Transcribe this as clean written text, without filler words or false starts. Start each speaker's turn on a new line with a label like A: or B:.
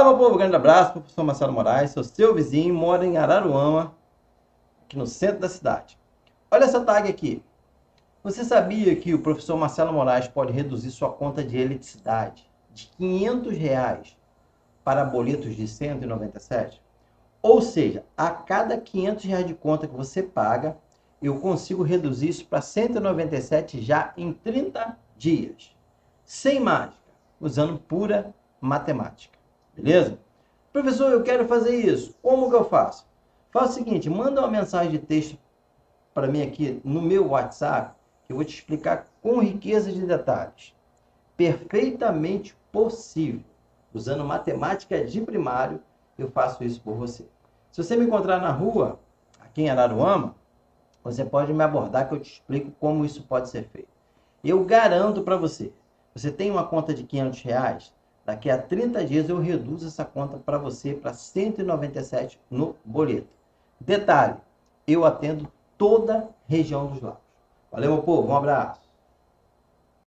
A: meu povo, grande abraço, professor Marcelo Moraes, sou seu vizinho, moro em Araruama, aqui no centro da cidade. Olha essa tag aqui. Você sabia que o professor Marcelo Moraes pode reduzir sua conta de eletricidade de R$ 500 para boletos de 197? Ou seja, a cada R$ 500 de conta que você paga, eu consigo reduzir isso para 197 já em 30 dias. Sem mágica, usando pura matemática. Beleza? Professor, eu quero fazer isso. Como que eu faço? Faz o seguinte, manda uma mensagem de texto para mim aqui no meu WhatsApp, que eu vou te explicar com riqueza de detalhes. Perfeitamente possível. Usando matemática de primário, eu faço isso por você. Se você me encontrar na rua, aqui em Araruama, você pode me abordar que eu te explico como isso pode ser feito. Eu garanto para você, você tem uma conta de R$ 500, daqui a 30 dias eu reduzo essa conta para você para 197 no boleto. Detalhe, eu atendo toda a região dos lagos. Valeu, meu povo, um abraço.